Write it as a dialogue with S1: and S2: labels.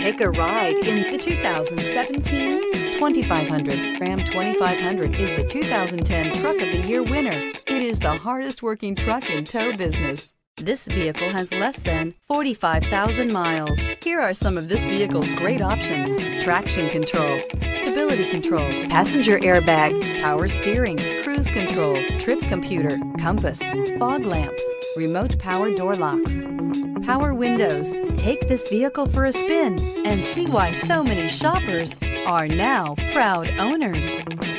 S1: Take a ride in the 2017 2500. Ram 2500 is the 2010 Truck of the Year winner. It is the hardest working truck in tow business. This vehicle has less than 45,000 miles. Here are some of this vehicle's great options: traction control, stability control, passenger airbag, power steering, cruise control, trip computer, compass, fog lamps, remote power door locks, power windows. Take this vehicle for a spin and see why so many shoppers are now proud owners.